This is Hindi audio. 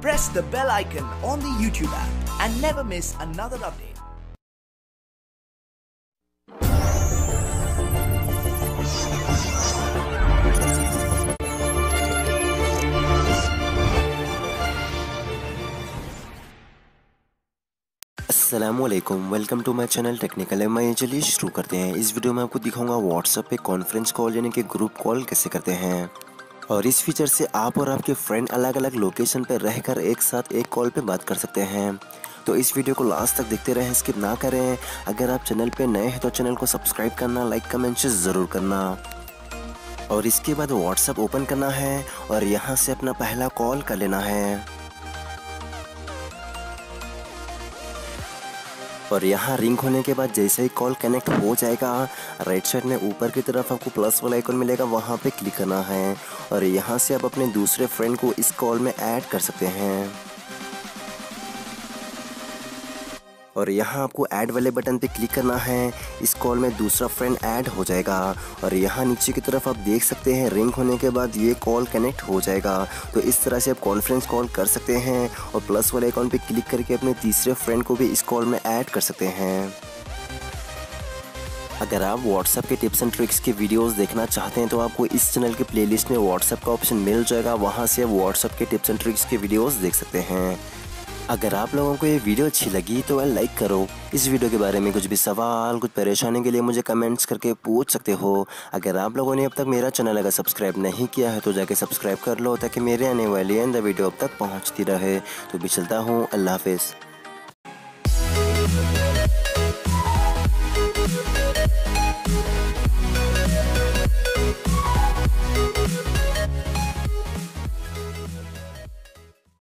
press the bell icon on the YouTube app and never miss another update. अस्सलामुअलैकुम, welcome to my channel Technical M. चलिए शुरू करते हैं। इस वीडियो में आपको दिखाऊंगा व्हाट्सएप पे कॉन्फ्रेंस कॉल यानी कि ग्रुप कॉल कैसे करते हैं। और इस फीचर से आप और आपके फ्रेंड अलग अलग लोकेशन पर रहकर एक साथ एक कॉल पे बात कर सकते हैं। तो इस वीडियो को लास्ट तक देखते रहें, स्किप ना करें। अगर आप चैनल पे नए हैं तो चैनल को सब्सक्राइब करना, लाइक कमेंट ज़रूर करना। और इसके बाद व्हाट्सएप ओपन करना है और यहाँ से अपना पहला कॉल कर लेना है। और यहाँ रिंग होने के बाद जैसे ही कॉल कनेक्ट हो जाएगा, राइट साइड में ऊपर की तरफ आपको प्लस वाला आइकन मिलेगा, वहाँ पे क्लिक करना है। और यहाँ से आप अपने दूसरे फ्रेंड को इस कॉल में ऐड कर सकते हैं। और यहाँ आपको ऐड वाले बटन पे क्लिक करना है। इस कॉल में दूसरा फ्रेंड ऐड हो जाएगा। और यहाँ नीचे की तरफ आप देख सकते हैं रिंग होने के बाद ये कॉल कनेक्ट हो जाएगा। तो इस तरह से आप कॉन्फ्रेंस कॉल कर सकते हैं और प्लस वाले आइकन पे क्लिक करके अपने तीसरे फ्रेंड को भी इस कॉल में ऐड कर सकते हैं। अगर आप व्हाट्सएप के टिप्स एंड ट्रिक्स के वीडियोस देखना चाहते हैं तो आपको इस चैनल के प्लेलिस्ट में व्हाट्सएप का ऑप्शन मिल जाएगा, वहाँ से आप व्हाट्सएप के टिप्स एंड ट्रिक्स के वीडियोस देख सकते हैं। अगर आप लोगों को ये वीडियो अच्छी लगी तो लाइक करो। इस वीडियो के बारे में कुछ भी सवाल, कुछ परेशानी के लिए मुझे कमेंट्स करके पूछ सकते हो। अगर आप लोगों ने अब तक मेरा चैनल अगर सब्सक्राइब नहीं किया है तो जाके सब्सक्राइब कर लो, ताकि मेरे आने वाली वीडियो अब तक पहुंचती रहे। तो भी चलता हूँ, अल्लाह हाफिज़।